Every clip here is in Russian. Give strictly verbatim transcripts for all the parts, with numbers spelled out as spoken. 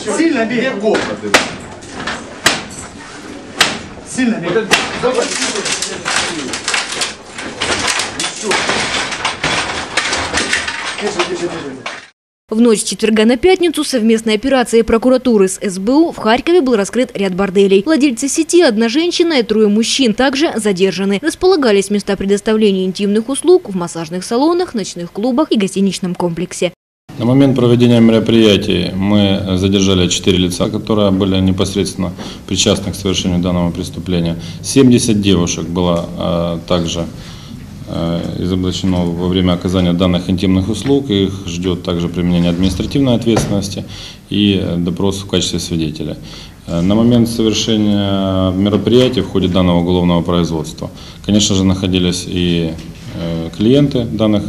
Сильно бей. Две комнаты. Сильно бей. Держи, держи, держи. В ночь с четверга на пятницу совместной операцией прокуратуры с эс бэ у в Харькове был раскрыт ряд борделей. Владельцы сети, одна женщина и трое мужчин, также задержаны. Располагались места предоставления интимных услуг в массажных салонах, ночных клубах и гостиничном комплексе. На момент проведения мероприятий мы задержали четыре лица, которые были непосредственно причастны к совершению данного преступления. семьдесят девушек было э, также изоблачено во время оказания данных интимных услуг. Их ждет также применение административной ответственности и допрос в качестве свидетеля. На момент совершения мероприятий в ходе данного уголовного производства, конечно же, находились и клиенты данных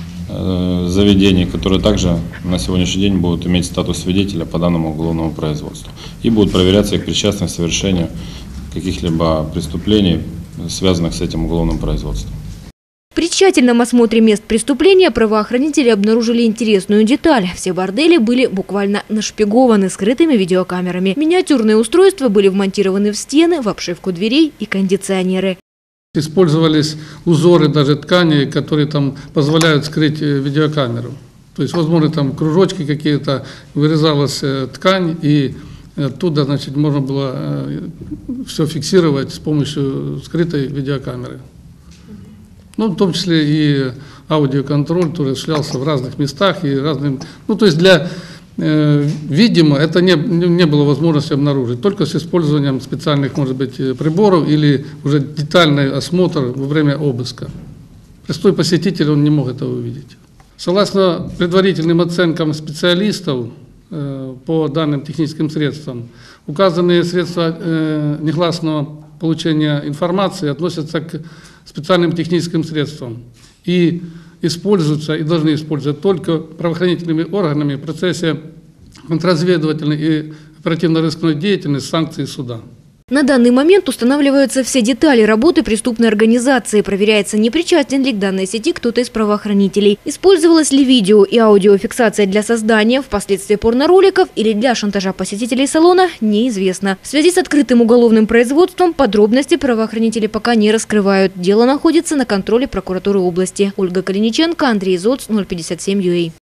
заведений, которые также на сегодняшний день будут иметь статус свидетеля по данному уголовному производству и будут проверяться их причастность к совершению каких-либо преступлений, связанных с этим уголовным производством. При тщательном осмотре мест преступления правоохранители обнаружили интересную деталь. Все бордели были буквально нашпигованы скрытыми видеокамерами. Миниатюрные устройства были вмонтированы в стены, в обшивку дверей и кондиционеры. Использовались узоры даже ткани, которые там позволяют скрыть видеокамеру. То есть, возможно, там кружочки какие-то, вырезалась ткань, и оттуда, значит, можно было все фиксировать с помощью скрытой видеокамеры. Ну, в том числе и аудиоконтроль, который осуществлялся в разных местах и разным. Ну, то есть для, э, видимо, это не, не было возможности обнаружить, только с использованием специальных, может быть, приборов или уже детальный осмотр во время обыска. Простой посетитель, он не мог этого увидеть. Согласно предварительным оценкам специалистов э, по данным техническим средствам, указанные средства э, негласного получения информации относятся к специальным техническим средствам и используются и должны использовать только правоохранительными органами в процессе контрразведывательной и оперативно-розыскной деятельности, санкций суда. На данный момент устанавливаются все детали работы преступной организации. Проверяется, не причастен ли к данной сети кто-то из правоохранителей. Использовалось ли видео и аудиофиксация для создания впоследствии порнороликов или для шантажа посетителей салона, неизвестно. В связи с открытым уголовным производством подробности правоохранители пока не раскрывают. Дело находится на контроле прокуратуры области. Ольга Калиниченко, Андрей Зоц, ноль пятьдесят семь ю эй.